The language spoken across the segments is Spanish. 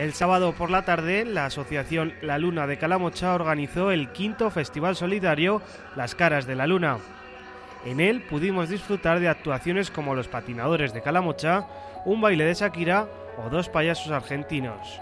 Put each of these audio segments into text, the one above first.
El sábado por la tarde, la asociación La Luna de Calamocha organizó el quinto Festival Solidario Las Caras de la Luna. En él pudimos disfrutar de actuaciones como Los Patinadores de Calamocha, un baile de Shakira o dos payasos argentinos.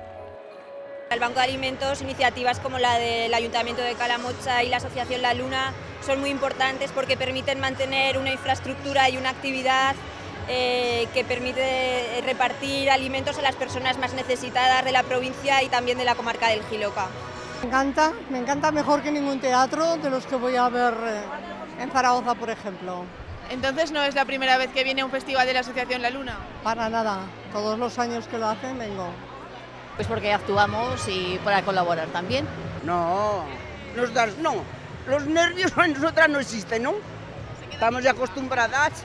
El Banco de Alimentos, iniciativas como la del Ayuntamiento de Calamocha y la Asociación La Luna son muy importantes porque permiten mantener una infraestructura y una actividad que permite repartir alimentos a las personas más necesitadas de la provincia y también de la comarca del Jiloca. Me encanta mejor que ningún teatro de los que voy a ver en Zaragoza, por ejemplo. Entonces, ¿no es la primera vez que viene a un festival de la Asociación La Luna? Para nada, todos los años que lo hacen vengo. Pues porque actuamos y para colaborar también. No, los nervios para nosotras no existen, ¿no? Estamos acostumbradas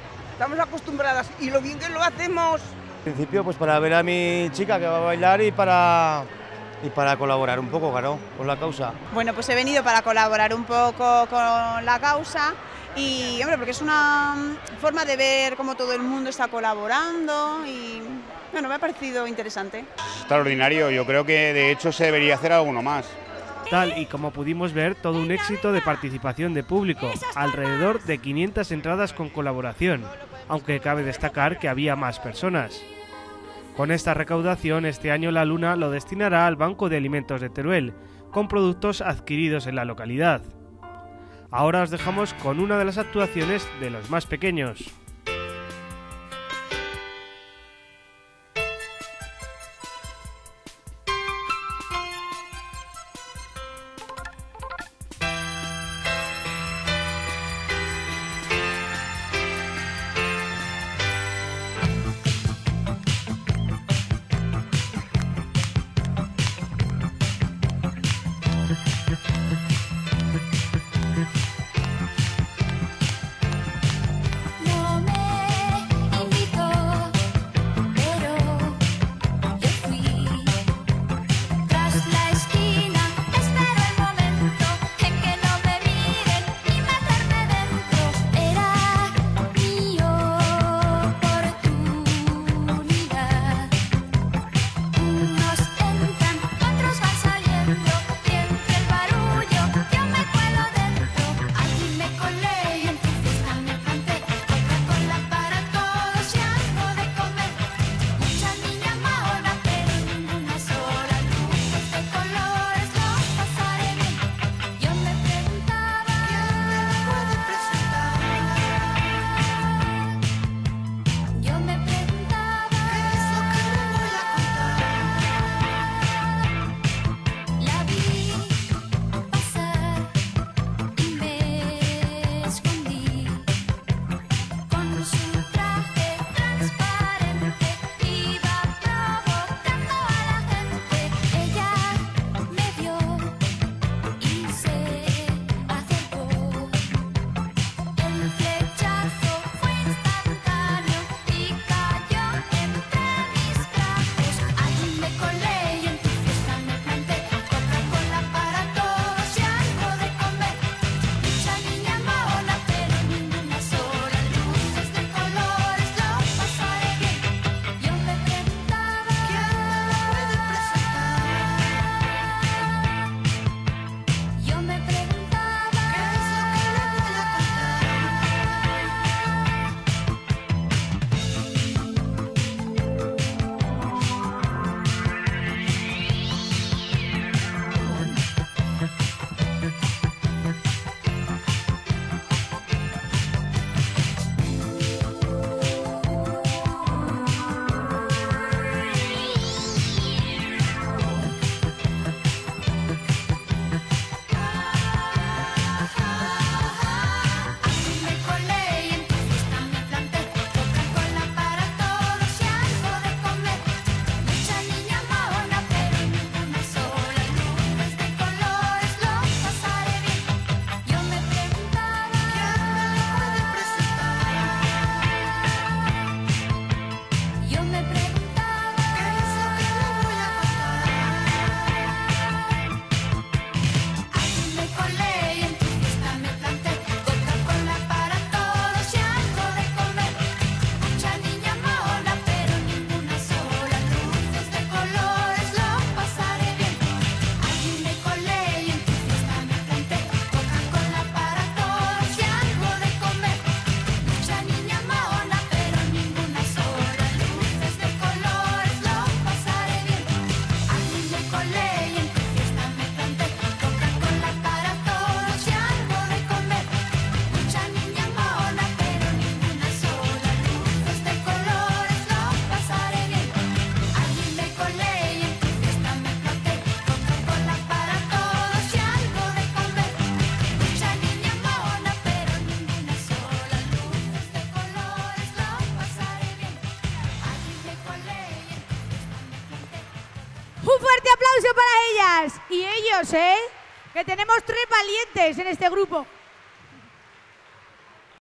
y lo bien que lo hacemos. En principio, pues para ver a mi chica que va a bailar y para colaborar un poco, claro, con la causa. Bueno, pues he venido para colaborar un poco con la causa y, hombre, porque es una forma de ver cómo todo el mundo está colaborando y, bueno, me ha parecido interesante. Extraordinario, yo creo que de hecho se debería hacer alguno más. Tal y como pudimos ver, todo un éxito de participación de público, alrededor de 500 entradas con colaboración, aunque cabe destacar que había más personas. Con esta recaudación, este año La Luna lo destinará al Banco de Alimentos de Teruel, con productos adquiridos en la localidad. Ahora os dejamos con una de las actuaciones de los más pequeños. No me aplauso para ellas y ellos, que tenemos 3 valientes en este grupo.